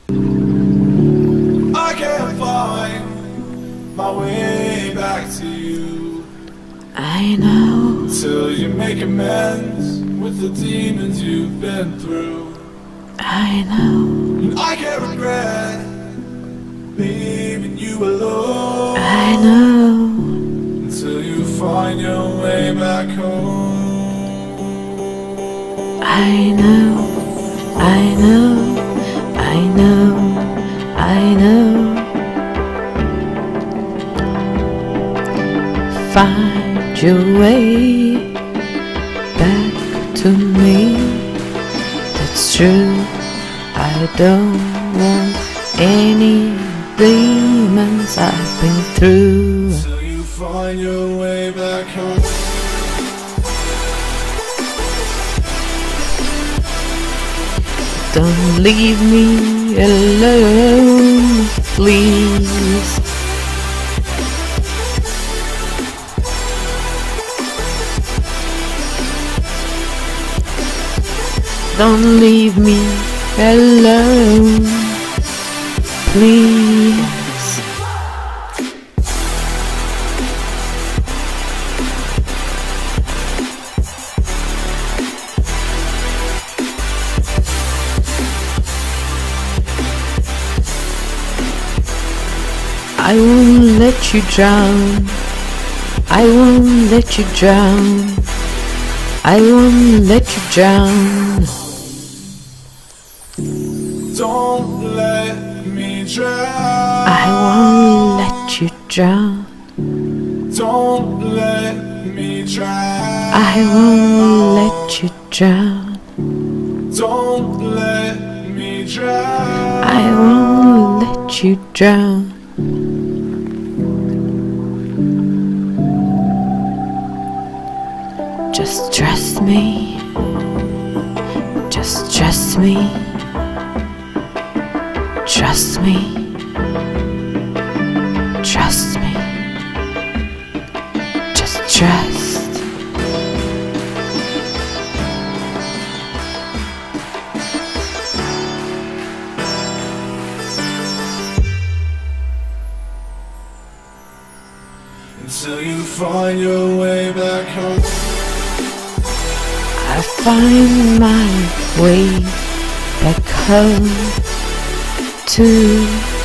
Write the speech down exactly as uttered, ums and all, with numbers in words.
I can't find my way back to you. I know. Till you make amends with the demons you've been through. I know. And I can't regret leaving you alone. I know. Until you find your way back home. I know. I know. I know. I know. Find your way back to me. That's true. I don't want any demons I've been through. Till you find your way back home. Don't leave me alone, please. Don't leave me alone, please. I won't let you drown. I won't let you drown. I won't let you drown. Don't let me drown. I won't let you drown. Don't let me drown. I won't let you drown. Don't let me drown. I won't let you drown. Just trust me. Just trust me. Trust me. Trust me. Just trust. Until you find your way back home. I find my way back home to